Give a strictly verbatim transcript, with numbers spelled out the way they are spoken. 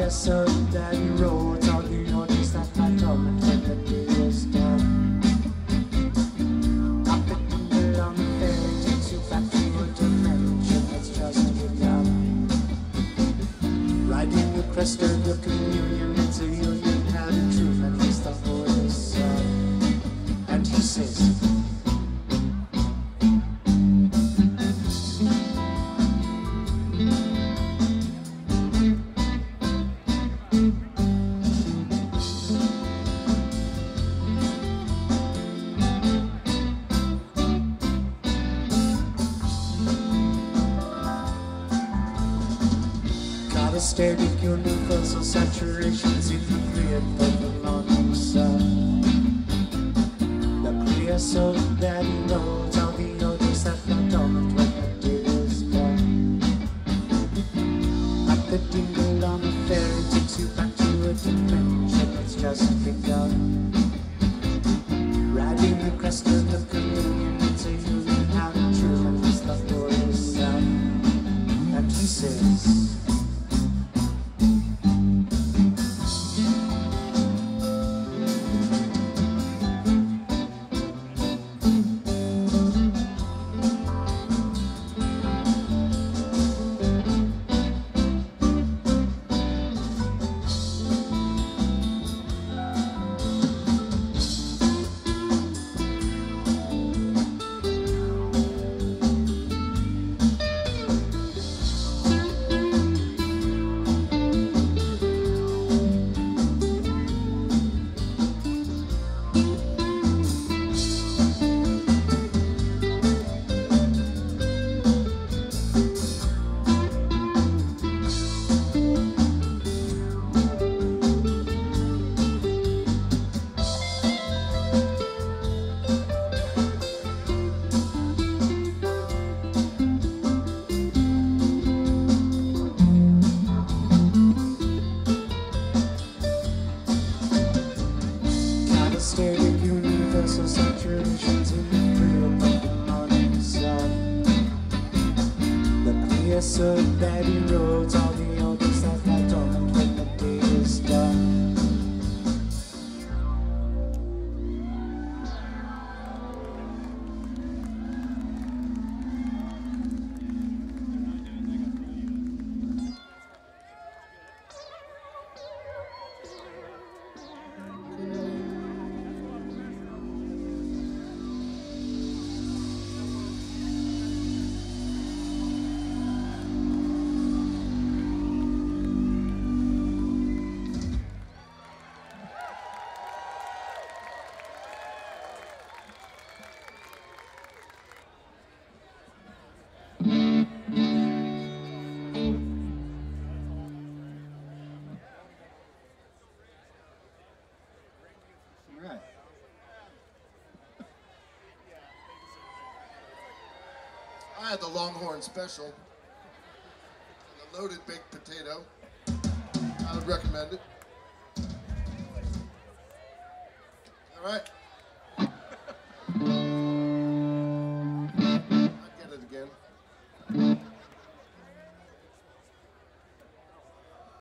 so that he wrote all the orders that I torment when the day is done. Up the dingle on the ferry takes you back to a dimension that's just begun. Riding the crest of the communion, it's a union had a truth, at least the Lord is son. And he says, static universal saturations in the breath of the morning sun. The clear soul that he knows all the odors that lie dormant when the day is done. Up the dingle on the ferry takes you back to a dimension that's just begun. Riding the crest of the communion, it's a union out of truth, and it's the glorious sun. And he says, static universal saturations in the real of the morning sun. The clear soul that erodes all the odors that lie dormant when the day is done. I had the Longhorn Special, and the loaded baked potato. I would recommend it. All right.